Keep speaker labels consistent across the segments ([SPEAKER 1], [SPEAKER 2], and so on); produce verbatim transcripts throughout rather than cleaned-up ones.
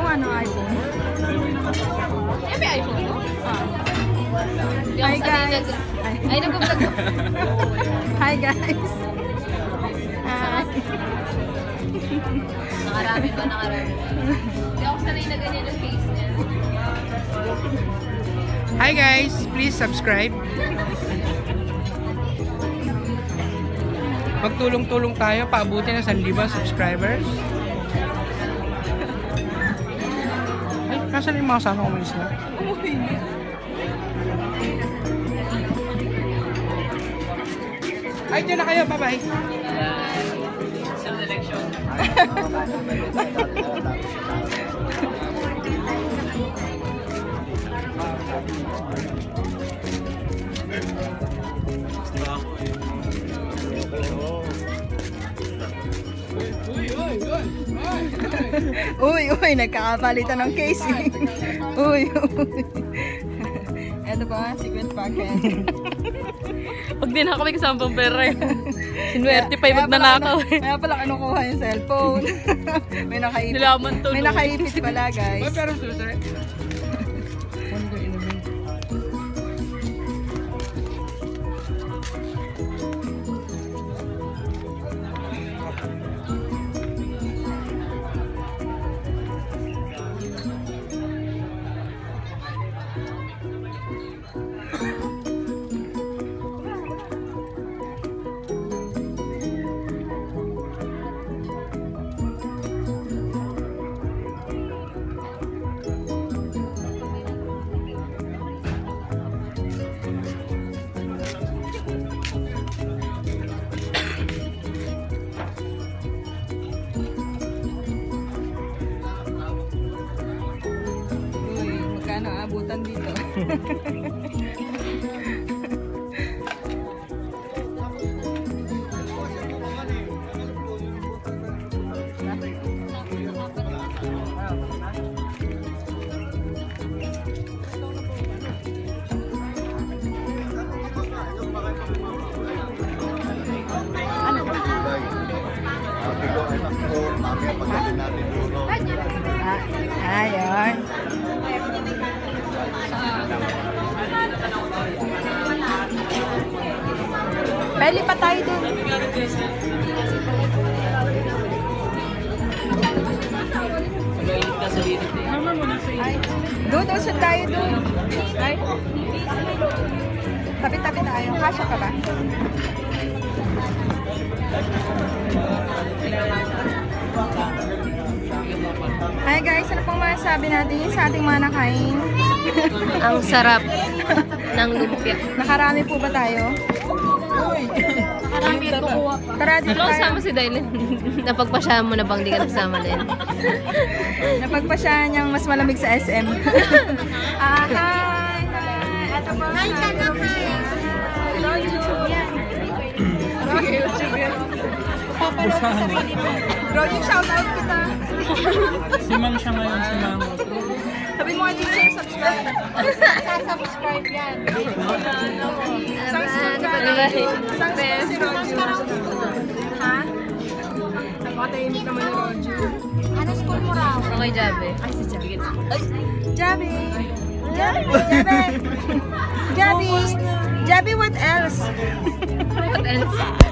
[SPEAKER 1] mo ano, iPhone?
[SPEAKER 2] Yan may iPhone mo?
[SPEAKER 1] Hi guys!
[SPEAKER 2] Ay, nag-vlog ko.
[SPEAKER 1] Hi guys! Hi!
[SPEAKER 2] Nakarami ba? Nakarami ba? Hindi ako sanay na ganyan yung face niya.
[SPEAKER 3] Hi guys! Please subscribe. Magtulong-tulong tayo. Paabutin na sa liba subscribers. Ay, kasan yung mga kasama ko malis na? Ay, dyan na kayo. Bye-bye. Self-election.
[SPEAKER 1] Uy, uy, nagkakapalitan ng casing. Uy, uy. Ito pa, secret packet.
[SPEAKER 2] Pag din ako may kasama pang pera eh. Sinuwerte pa yung magnanakaw eh.
[SPEAKER 1] Kaya pala kinukuha yung cellphone. May nakaipit.
[SPEAKER 2] Nilaman to.
[SPEAKER 1] May nakaipit pala guys.
[SPEAKER 3] Ay, pero susunod. Ano ko inumin?
[SPEAKER 1] Abutan dito. Ayun. Pwede pa tayo dun. Ay, doon, doon saan tayo dun. Ay. Tabi-tabi tayo. Kasya ka ba? Hi guys, ano pong masasabi natin yung sa ating mga nakain?
[SPEAKER 2] Ang sarap ng lumpia.
[SPEAKER 1] Nakarami po ba tayo?
[SPEAKER 2] Nakarami ito kuha pa.
[SPEAKER 1] Tara, dito
[SPEAKER 2] Ano
[SPEAKER 1] tayo.
[SPEAKER 2] kasama si Dailin? Napagpasyahan mo na bang di ka nagsama din?
[SPEAKER 1] Napagpasyahan niyang mas malamig sa S M. Ah, hi! Hi! Ito po. Hi, tanak! Hello, YouTube yan. Sige, YouTube yan. Papanood sa sarili mo. Bro, yung shoutout kita.
[SPEAKER 3] Si Mang siya ngayon, si Mang.
[SPEAKER 1] Sabi mo nga dito siya subscribe. Sa-subscribe yan. Isang school ka. Isang school si Roger. Ha? Napakatahimik naman ni Roger. Ano school mo raw?
[SPEAKER 2] Okay, Jabe.
[SPEAKER 1] Ay, si Jabe. Jabe! Jabe! Jabe! Jabe! Jabe, what else?
[SPEAKER 2] What else?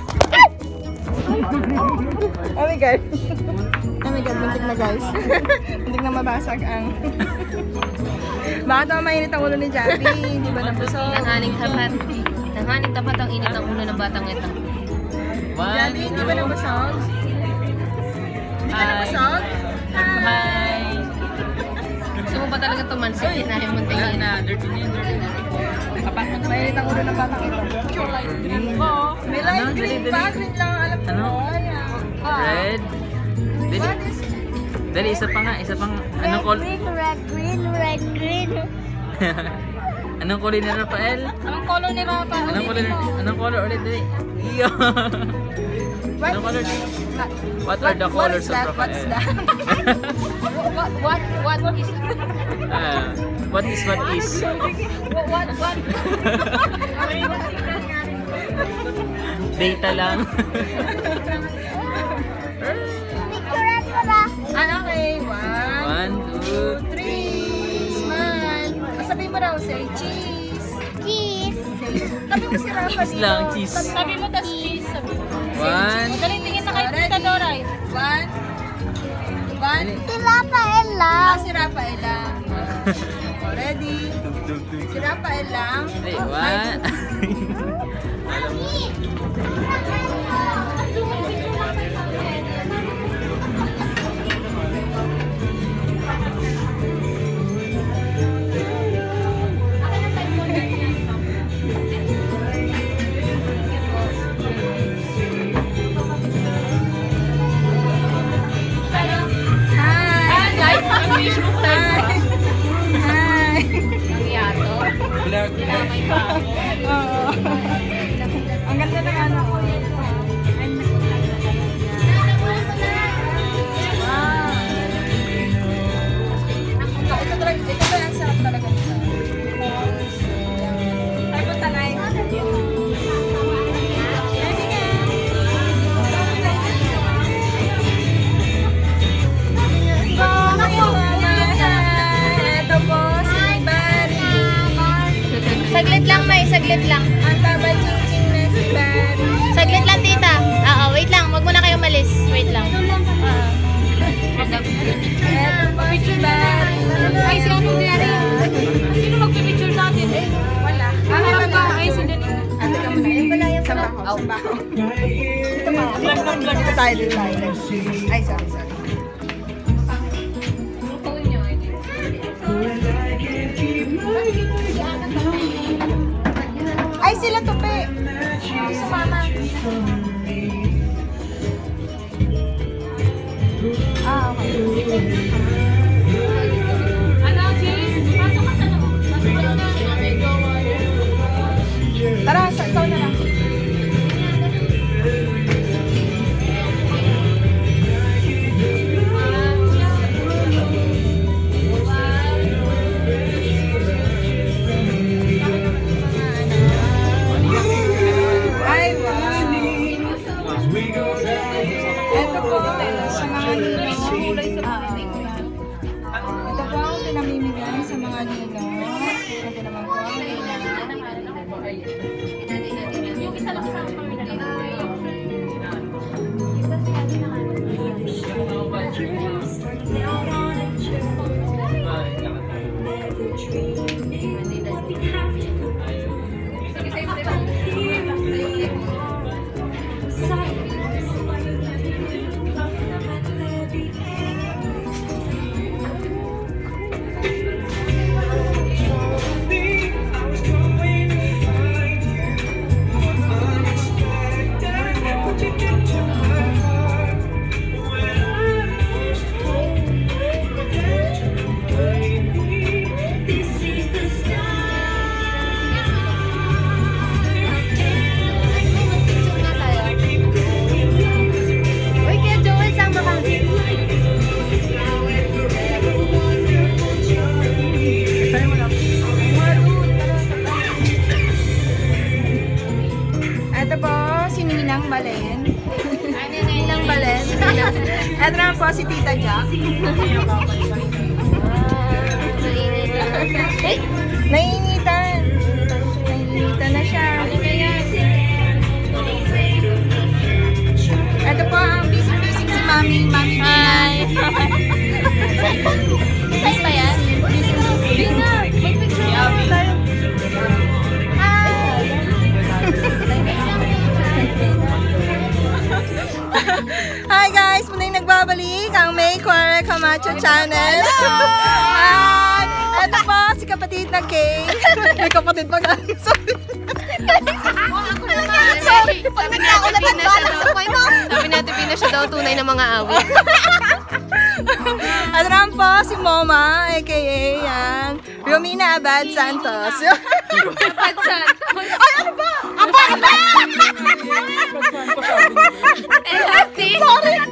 [SPEAKER 1] Oh my God. Oh my God, buntik na guys. Buntik na mabasag ang... Bakit naman mainit ang ulo ni Jabe? Hindi ba nabusog?
[SPEAKER 2] Tanghaling tapat. Tanghaling tapat ang init ng ulo ng batang ito.
[SPEAKER 1] Jabe, hindi ba nabusog? Hindi ka nabusog?
[SPEAKER 2] Hi! Gusto mo ba talaga tumansik? Hinahin mo tingin.
[SPEAKER 3] Na, dirty niya, dirty niya.
[SPEAKER 1] Mainit ang ulo ng batang ito. May light green ba? Green lang ang alam ko.
[SPEAKER 3] Ano?
[SPEAKER 1] Ah.
[SPEAKER 3] Red. Dali.
[SPEAKER 1] What is...
[SPEAKER 3] Dali, isa pa nga. Isa pang... Anong call?
[SPEAKER 4] Red, red, green, red, green.
[SPEAKER 3] Anong kulay ni Rafael?
[SPEAKER 2] Anong color ni Rafa?
[SPEAKER 3] Anong color? Anong color ulit? Dali. Iyo.
[SPEAKER 1] What
[SPEAKER 3] Anong color?
[SPEAKER 1] is...
[SPEAKER 3] What are the
[SPEAKER 1] What
[SPEAKER 3] colors
[SPEAKER 1] is
[SPEAKER 3] of
[SPEAKER 1] that?
[SPEAKER 3] Rafael?
[SPEAKER 1] What's that?
[SPEAKER 2] What, what, what, what is...
[SPEAKER 3] Ah, what is what is?
[SPEAKER 2] What, what, what?
[SPEAKER 3] Data lang.
[SPEAKER 4] Picturean mo na.
[SPEAKER 1] Ah, okay. One,
[SPEAKER 5] One, two,
[SPEAKER 1] three. Smile. Sabi mo raw, say cheese.
[SPEAKER 4] Cheese.
[SPEAKER 1] Tabi mo si Rafa
[SPEAKER 5] cheese
[SPEAKER 1] dito.
[SPEAKER 5] lang, cheese.
[SPEAKER 2] Sabi mo, tas cheese. Sabi mo.
[SPEAKER 5] One.
[SPEAKER 2] Magaling tingin na kayo, Tita Doray.
[SPEAKER 1] One. One.
[SPEAKER 4] Si Rafaela.
[SPEAKER 1] Ah, si Rafael lang. Ready? Si Rafael lang.
[SPEAKER 5] Hey, one.
[SPEAKER 1] Ang ganda ng ano ko. Ito, ito talaga, ito talaga ang sarap talaga. Tayo po talay. Ito po, si Barry.
[SPEAKER 4] Saglit lang, May. Saglit lang.
[SPEAKER 1] Ang tabay-ching-ching na si Barry.
[SPEAKER 4] Saglit lang, tita. Oo, wait lang. Huwag muna kayo malis. Wait lang.
[SPEAKER 1] Ito po si Barry.
[SPEAKER 2] Ay, si ano nangyari? Sino magpipicture sa atin? Eh,
[SPEAKER 1] Wala.
[SPEAKER 2] ah, harap ba? Ay, si Denise.
[SPEAKER 1] Ate ka muna. Yung pala yung sabaho. Sabaho. Ito pa. Ito tayo din tayo. Ay, sorry, sorry. Ay, sila tupi. Sumama. Ah, okay.
[SPEAKER 2] Ano, Jace? Pasok ka sa loob. Pasok ka na.
[SPEAKER 1] Tara, sa ikaw na lang. Ay, wow. Ito po, sa mga ninong. Ito po ang pinamimigay sa mga ninong. Ito naman po ang
[SPEAKER 2] Yung isa lang sa pamilya.
[SPEAKER 4] Uy, kaya Joel, sama ka.
[SPEAKER 1] Ito po, si Ninang Balen. Ninang Balen. Ito naman po si Tita Jack.
[SPEAKER 4] Hey!
[SPEAKER 1] Naiinitan. Naiinitan na siya. Ito po ang busy-busy si Mami. Mami
[SPEAKER 2] Hi!
[SPEAKER 4] Saan ba yan?
[SPEAKER 1] Bina, mag-picture mo tayo. Hi! Hi guys! Muna yung nagbabalik ang May Cuare Camacho Channel. Hi! Ito po si kapatid na Kay. May kapatid pa guys. Sorry. Sorry.
[SPEAKER 4] Sabi niya, ulatan ba? Sabi natin, Pina siya daw tunay na mga awit.
[SPEAKER 1] At naman po si Moma, aka yan, Romina Abad Santos.
[SPEAKER 2] Abad Santos?
[SPEAKER 1] Ay, ano ba? Abad ba? Sorry.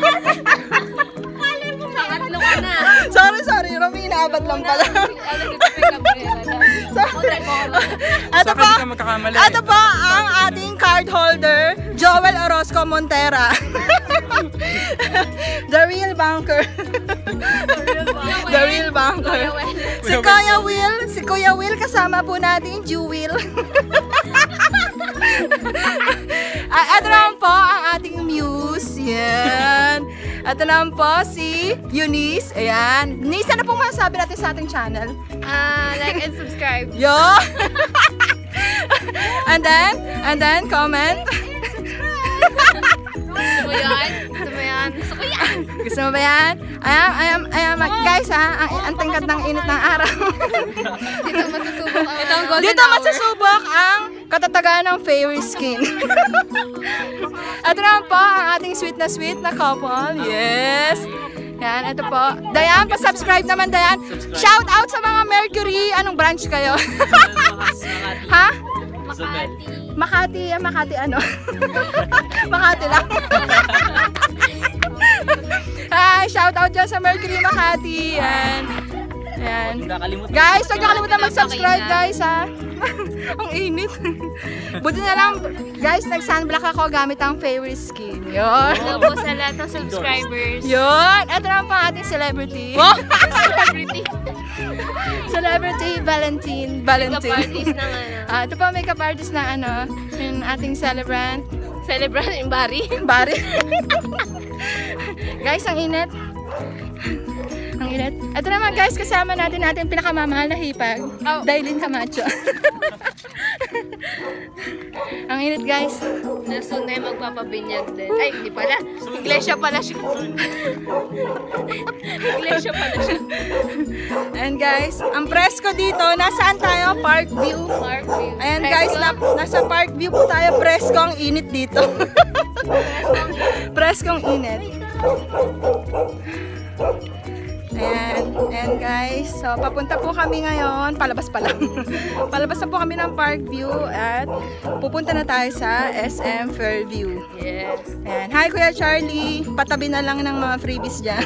[SPEAKER 2] Pangatlo ka na.
[SPEAKER 1] Sorry, sorry. Romina Abad lang pala. Ito
[SPEAKER 3] Sa
[SPEAKER 1] po,
[SPEAKER 3] akin ka magkakamali.
[SPEAKER 1] ito po ang ating card holder, Joel Orozco Montera. The real banker. Kuya Will ba? Si Kuya Will. Si Kuya Will kasama po natin, Jewel. Ah, ito naman po ang ating muse. Yan. Ito naman po si Eunice. Ayan. Eunice, ano pong masasabi natin sa ating channel?
[SPEAKER 4] Ah, like and subscribe.
[SPEAKER 1] Yo! And then, and then, comment.
[SPEAKER 4] Gusto mo yan? Gusto mo yan? Gusto ko yan!
[SPEAKER 1] Gusto mo ba yan? Ayan, ayan, ayan, guys ha, ang, ang tingkad ng init ng araw.
[SPEAKER 4] Dito masusubok ang Ito ang golden
[SPEAKER 1] Dito
[SPEAKER 4] hour.
[SPEAKER 1] masusubok ang katatagan ng fairy skin. Ito naman po ang ating sweet na sweet na couple. Yes! Yan, ito po. Dayan, pa-subscribe naman, Dayan. Shout out sa mga Mercury. Anong branch kayo? Ha?
[SPEAKER 4] Makati.
[SPEAKER 1] Makati, ah, Makati ano? Makati lang. Hi, shout out dyan sa Mercury Makati. Yan. Yan. Guys, huwag niyo kalimutan mag-subscribe, guys, ha. Ang init. Buti na lang, guys, nag-sunblock ako gamit ang fairy skin. Yun.
[SPEAKER 4] Hello po sa lahat ng subscribers.
[SPEAKER 1] Yun. Ito naman pa ating celebrity.
[SPEAKER 4] Celebrity.
[SPEAKER 1] Celebrity Valentine. Valentine.
[SPEAKER 4] Parties ng ano.
[SPEAKER 1] Ah, ito pa makeup artist na ano, yung ating celebrant.
[SPEAKER 4] Celebrant yung Bari.
[SPEAKER 1] Bari. Guys, ang init. Ang init. Ito naman guys, kasama natin natin pinakamamahal na hipag.
[SPEAKER 4] Oh.
[SPEAKER 1] Dailin Camacho. Ang init guys.
[SPEAKER 4] Nasun na yung magpapabinyag din. Ay, hindi pala. Iglesia pala siya. Iglesia pala siya.
[SPEAKER 1] And guys, ang presko dito, nasaan tayo? Park View.
[SPEAKER 4] Park view.
[SPEAKER 1] Ayan guys, na, nasa Park View po tayo. Presko ang init dito. Presko ang init. Ayan, ayan guys. So, papunta po kami ngayon. Palabas pa lang. Palabas na po kami ng Parkview at pupunta na tayo sa S M Fairview.
[SPEAKER 4] Yes.
[SPEAKER 1] Ayan. Hi Kuya Charlie. Patabi na lang ng mga freebies dyan.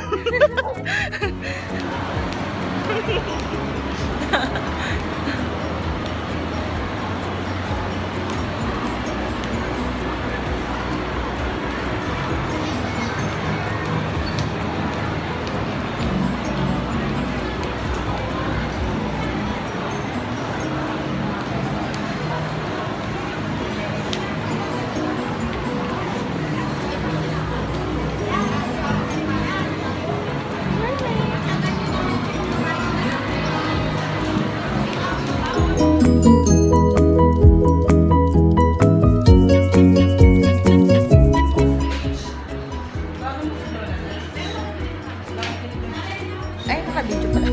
[SPEAKER 1] Ay, naka-video pala.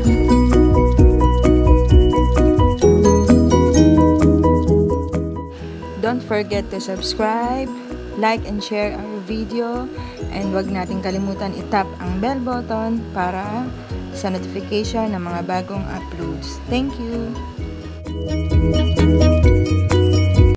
[SPEAKER 1] Don't forget to subscribe, like and share our video, and wag nating kalimutan i-tap ang bell button para sa notification ng mga bagong uploads. Thank you!